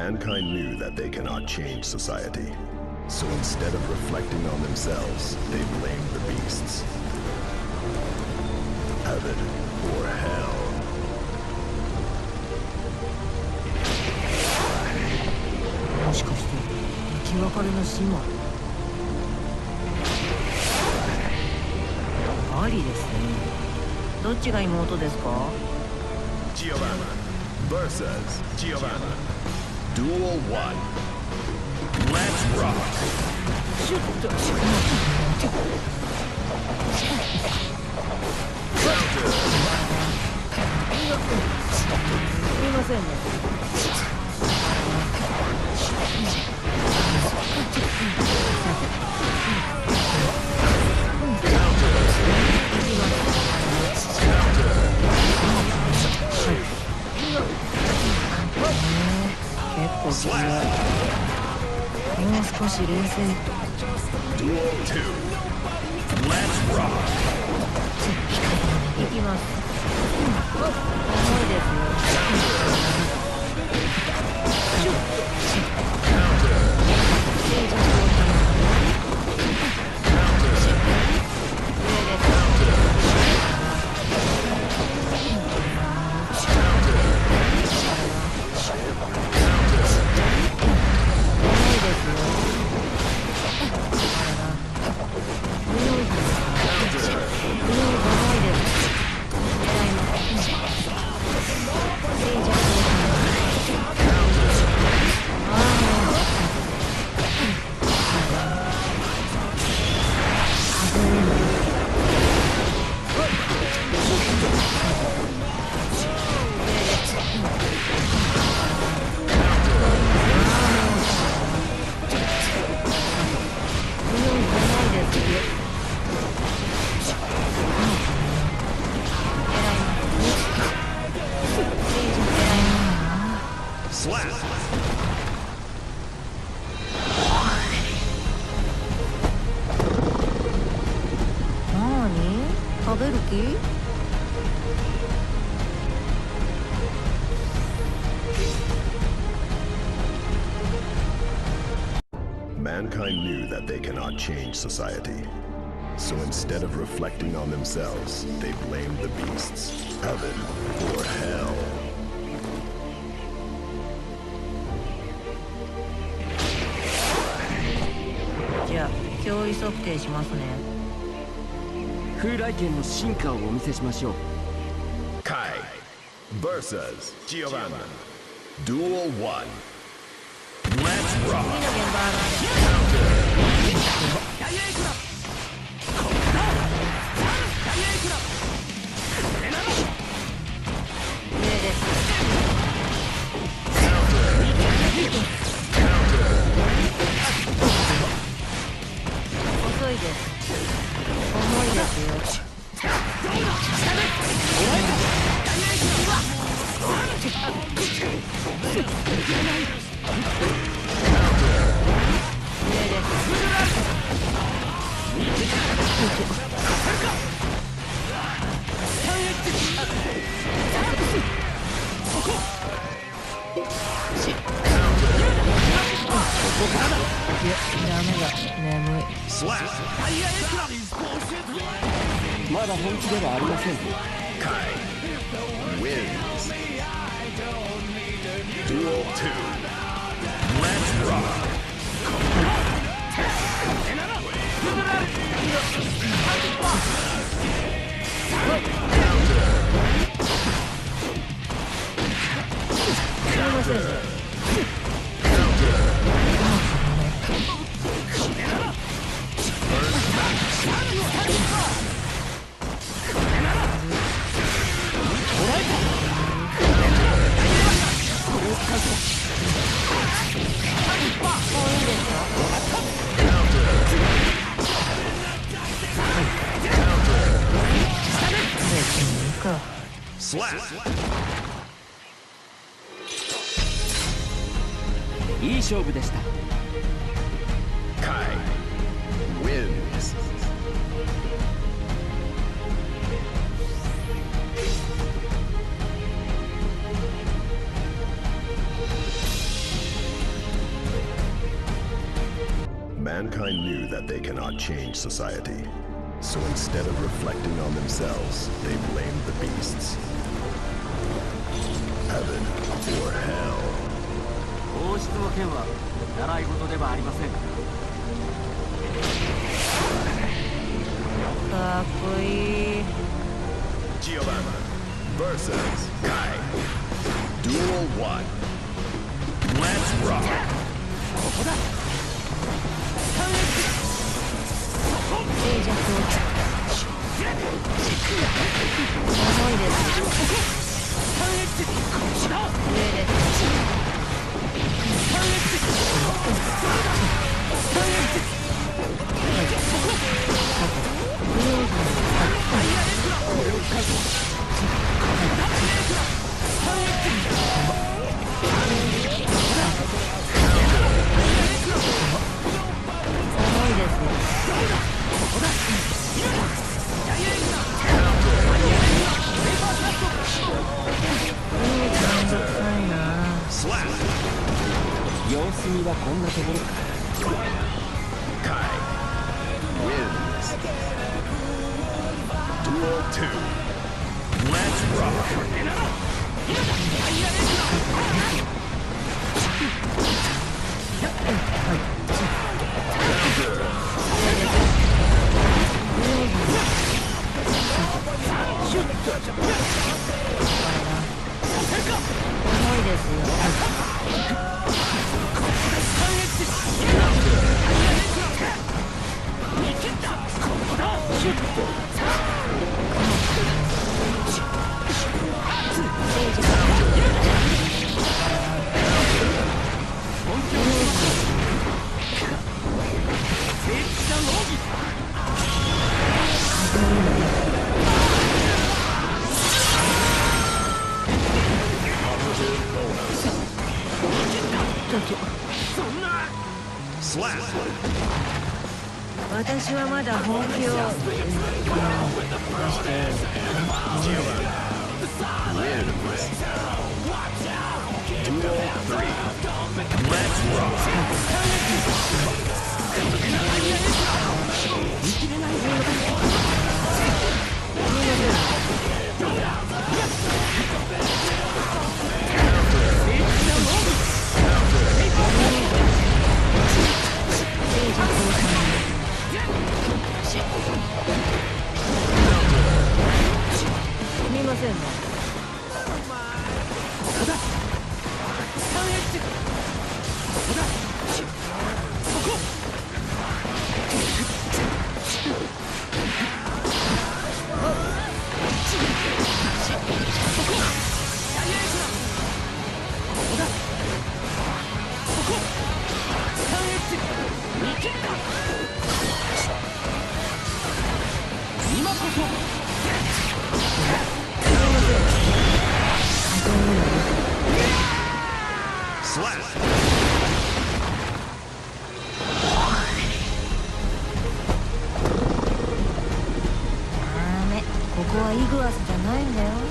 Mankind knew that they cannot change society. So instead of reflecting on themselves, they blamed the beasts. Heaven or hell. もしかして生き別れの神話ありですね。どっちが妹ですか？ Giovanna versus Giovanna. Duel 1. Let's rock. シュッと Counter. すみませんね。結構強い。もう少し冷静に。 Duel 2. Let's rock. いきます。重いですよ。シュッと Counter. 静寂を保つ。食べる気？ Mankind knew that they cannot change society. So instead of reflecting on themselves, they blamed the beasts. Heaven or hell. じゃあ、脅威測定しますね。 風来剣の進化をお見せしましょう。 Kai versus Giovanna. Duel 1. Let's rock. 次の現場上です。遅いです。重いですよ。 まだ本気ではありません。 Kai wins. Duel 2. Let's rock. Slap. いい勝負でした。 Kai wins. Mankind knew that they cannot change society. So instead of reflecting on themselves, they blamed the beasts. Heaven or hell. 王室の件は習い事ではありません。 かっこいい。 Giovanna versus Kai. Duel 1. Let's rock. 静寂を重いです。上です。 様子見はこんなところか。 Kai wins. Duel 2. Let's rock. Slap. 私はまだ本気を Duel 3. Let's rock. Slap. ダメ、ここはイグアスじゃないんだよ。